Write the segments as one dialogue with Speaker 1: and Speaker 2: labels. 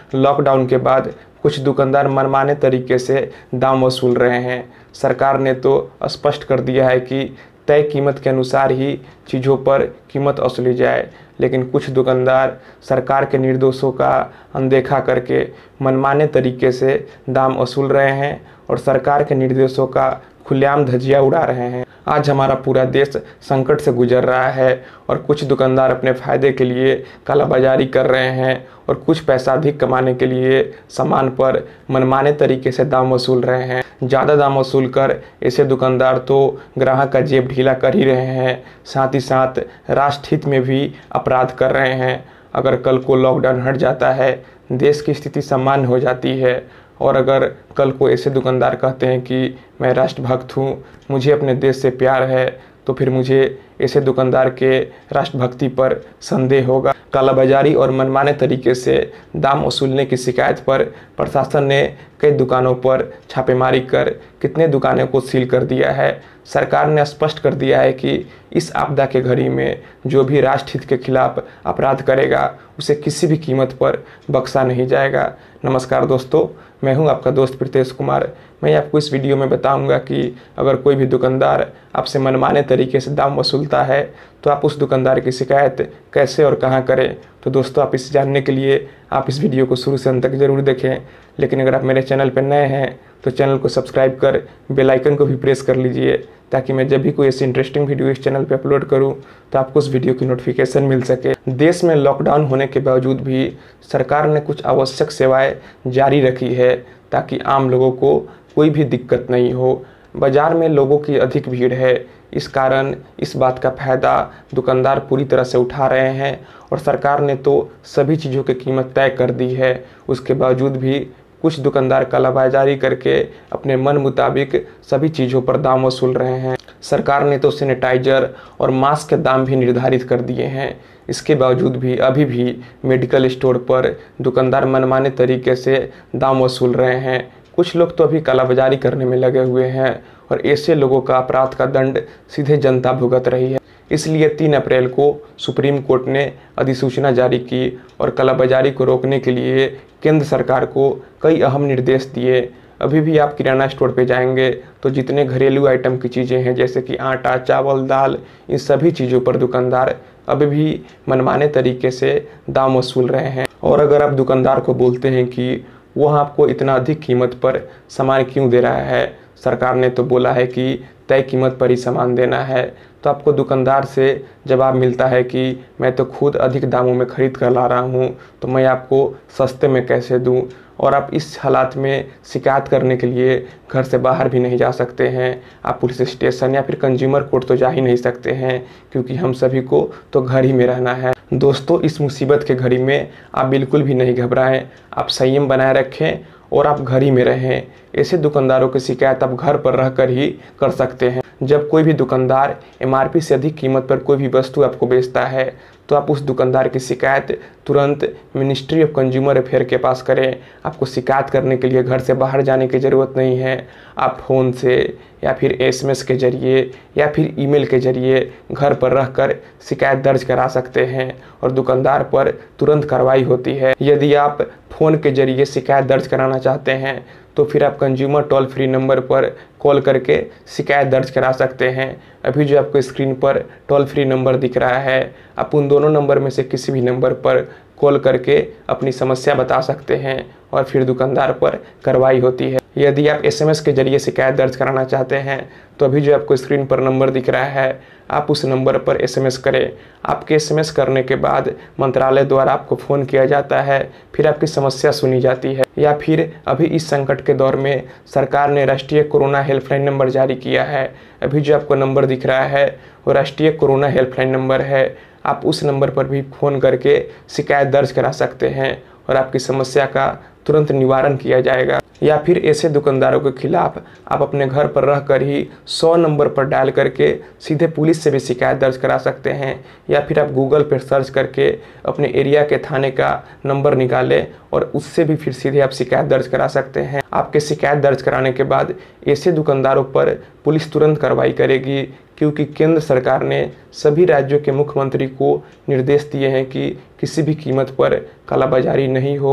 Speaker 1: Lockdown के बाद कुछ दुकानदार मनमाने तरीके से दाम वसूल रहे हैं। सरकार ने तो स्पष्ट कर दिया है कि तय कीमत के अनुसार ही चीज़ों पर कीमत वसूली जाए, लेकिन कुछ दुकानदार सरकार के निर्देशों का अनदेखा करके मनमाने तरीके से दाम वसूल रहे हैं और सरकार के निर्देशों का खुलेआम धज्जियां उड़ा रहे हैं। आज हमारा पूरा देश संकट से गुजर रहा है और कुछ दुकानदार अपने फ़ायदे के लिए कालाबाजारी कर रहे हैं और कुछ पैसा अधिक कमाने के लिए सामान पर मनमाने तरीके से दाम वसूल रहे हैं। ज़्यादा दाम वसूल कर ऐसे दुकानदार तो ग्राहक का जेब ढीला कर ही रहे हैं, साथ ही साथ राष्ट्र हित में भी अपराध कर रहे हैं। अगर कल को लॉकडाउन हट जाता है, देश की स्थिति सामान्य हो जाती है और अगर कल को ऐसे दुकानदार कहते हैं कि मैं राष्ट्रभक्त हूँ, मुझे अपने देश से प्यार है, तो फिर मुझे ऐसे दुकानदार के राष्ट्रभक्ति पर संदेह होगा। कालाबाजारी और मनमाने तरीके से दाम वसूलने की शिकायत पर प्रशासन ने कई दुकानों पर छापेमारी कर कितने दुकानों को सील कर दिया है। सरकार ने स्पष्ट कर दिया है कि इस आपदा के घड़ी में जो भी राष्ट्रहित के खिलाफ अपराध करेगा उसे किसी भी कीमत पर बख्शा नहीं जाएगा। नमस्कार दोस्तों, मैं हूं आपका दोस्त प्रीतेश कुमार। मैं आपको इस वीडियो में बताऊंगा कि अगर कोई भी दुकानदार आपसे मनमाने तरीके से दाम वसूलता है तो आप उस दुकानदार की शिकायत कैसे और कहां करें। तो दोस्तों, आप इसे जानने के लिए आप इस वीडियो को शुरू से अंत तक ज़रूर देखें। लेकिन अगर आप मेरे चैनल पर नए हैं तो चैनल को सब्सक्राइब कर बेल आइकन को भी प्रेस कर लीजिए, ताकि मैं जब भी कोई ऐसी इंटरेस्टिंग वीडियो इस चैनल पर अपलोड करूं तो आपको उस वीडियो की नोटिफिकेशन मिल सके। देश में लॉकडाउन होने के बावजूद भी सरकार ने कुछ आवश्यक सेवाएं जारी रखी है ताकि आम लोगों को कोई भी दिक्कत नहीं हो। बाज़ार में लोगों की अधिक भीड़ है, इस कारण इस बात का फ़ायदा दुकानदार पूरी तरह से उठा रहे हैं और सरकार ने तो सभी चीज़ों की कीमत तय कर दी है। उसके बावजूद भी कुछ दुकानदार कालाबाजारी करके अपने मन मुताबिक सभी चीज़ों पर दाम वसूल रहे हैं। सरकार ने तो सैनिटाइजर और मास्क के दाम भी निर्धारित कर दिए हैं। इसके बावजूद भी अभी भी मेडिकल स्टोर पर दुकानदार मनमाने तरीके से दाम वसूल रहे हैं। कुछ लोग तो अभी कालाबाजारी करने में लगे हुए हैं और ऐसे लोगों का अपराध का दंड सीधे जनता भुगत रही है। इसलिए 3 अप्रैल को सुप्रीम कोर्ट ने अधिसूचना जारी की और कालाबाजारी को रोकने के लिए केंद्र सरकार को कई अहम निर्देश दिए। अभी भी आप किराना स्टोर पे जाएंगे तो जितने घरेलू आइटम की चीज़ें हैं जैसे कि आटा, चावल, दाल, इन सभी चीज़ों पर दुकानदार अभी भी मनमाने तरीके से दाम वसूल रहे हैं। और अगर आप दुकानदार को बोलते हैं कि वह आपको इतना अधिक कीमत पर सामान क्यों दे रहा है, सरकार ने तो बोला है कि तय कीमत पर ही सामान देना है, तो आपको दुकानदार से जवाब मिलता है कि मैं तो खुद अधिक दामों में ख़रीद कर ला रहा हूँ, तो मैं आपको सस्ते में कैसे दूँ। और आप इस हालात में शिकायत करने के लिए घर से बाहर भी नहीं जा सकते हैं। आप पुलिस स्टेशन या फिर कंज्यूमर कोर्ट तो जा ही नहीं सकते हैं, क्योंकि हम सभी को तो घर ही में रहना है। दोस्तों, इस मुसीबत के घड़ी में आप बिल्कुल भी नहीं घबराएं, आप संयम बनाए रखें और आप घर ही में रहें। ऐसे दुकानदारों की शिकायत आप घर पर रहकर ही कर सकते हैं। जब कोई भी दुकानदार एमआरपी से अधिक कीमत पर कोई भी वस्तु आपको बेचता है तो आप उस दुकानदार की शिकायत तुरंत मिनिस्ट्री ऑफ कंज्यूमर अफेयर के पास करें। आपको शिकायत करने के लिए घर से बाहर जाने की ज़रूरत नहीं है। आप फ़ोन से या फिर एसएमएस के ज़रिए या फिर ईमेल के ज़रिए घर पर रहकर शिकायत दर्ज करा सकते हैं और दुकानदार पर तुरंत कार्रवाई होती है। यदि आप फ़ोन के ज़रिए शिकायत दर्ज कराना चाहते हैं तो फिर आप कंज्यूमर टोल फ्री नंबर पर कॉल करके शिकायत दर्ज करा सकते हैं। अभी जो आपको स्क्रीन पर टोल फ्री नंबर दिख रहा है, आप उन दोनों नंबर में से किसी भी नंबर पर कॉल करके अपनी समस्या बता सकते हैं और फिर दुकानदार पर कार्रवाई होती है। यदि आप एसएमएस के जरिए शिकायत दर्ज कराना चाहते हैं तो अभी जो आपको स्क्रीन पर नंबर दिख रहा है, आप उस नंबर पर एसएमएस करें। आपके एसएमएस करने के बाद मंत्रालय द्वारा आपको फ़ोन किया जाता है, फिर आपकी समस्या सुनी जाती है। या फिर अभी इस संकट के दौर में सरकार ने राष्ट्रीय कोरोना हेल्पलाइन नंबर जारी किया है। अभी जो आपको नंबर दिख रहा है वो राष्ट्रीय कोरोना हेल्पलाइन नंबर है। आप उस नंबर पर भी फ़ोन करके शिकायत दर्ज करा सकते हैं और आपकी समस्या का तुरंत निवारण किया जाएगा। या फिर ऐसे दुकानदारों के खिलाफ आप अपने घर पर रहकर ही 100 नंबर पर डायल करके सीधे पुलिस से भी शिकायत दर्ज करा सकते हैं। या फिर आप गूगल पर सर्च करके अपने एरिया के थाने का नंबर निकालें और उससे भी फिर सीधे आप शिकायत दर्ज करा सकते हैं। आपके शिकायत दर्ज कराने के बाद ऐसे दुकानदारों पर पुलिस तुरंत कार्रवाई करेगी, क्योंकि केंद्र सरकार ने सभी राज्यों के मुख्यमंत्री को निर्देश दिए हैं कि किसी भी कीमत पर कालाबाजारी नहीं हो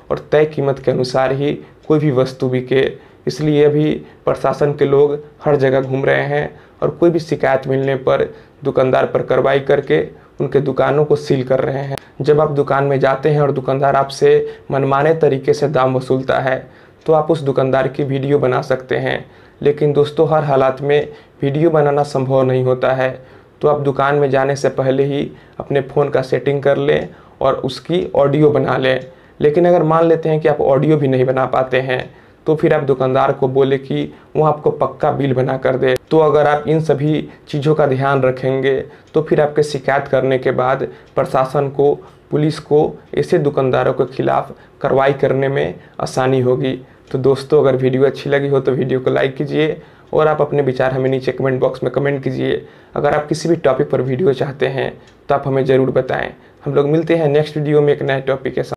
Speaker 1: और तय कीमत के अनुसार ही कोई भी वस्तु बिके। इसलिए अभी प्रशासन के लोग हर जगह घूम रहे हैं और कोई भी शिकायत मिलने पर दुकानदार पर कार्रवाई करके उनके दुकानों को सील कर रहे हैं। जब आप दुकान में जाते हैं और दुकानदार आपसे मनमाने तरीके से दाम वसूलता है तो आप उस दुकानदार की वीडियो बना सकते हैं। लेकिन दोस्तों, हर हालात में वीडियो बनाना संभव नहीं होता है, तो आप दुकान में जाने से पहले ही अपने फ़ोन का सेटिंग कर लें और उसकी ऑडियो बना लें। लेकिन अगर मान लेते हैं कि आप ऑडियो भी नहीं बना पाते हैं तो फिर आप दुकानदार को बोले कि वो आपको पक्का बिल बना कर दे। तो अगर आप इन सभी चीज़ों का ध्यान रखेंगे तो फिर आपके शिकायत करने के बाद प्रशासन को, पुलिस को ऐसे दुकानदारों के खिलाफ कार्रवाई करने में आसानी होगी। तो दोस्तों, अगर वीडियो अच्छी लगी हो तो वीडियो को लाइक कीजिए और आप अपने विचार हमें नीचे कमेंट बॉक्स में कमेंट कीजिए। अगर आप किसी भी टॉपिक पर वीडियो चाहते हैं तो आप हमें ज़रूर बताएं। हम लोग मिलते हैं नेक्स्ट वीडियो में एक नए टॉपिक के साथ।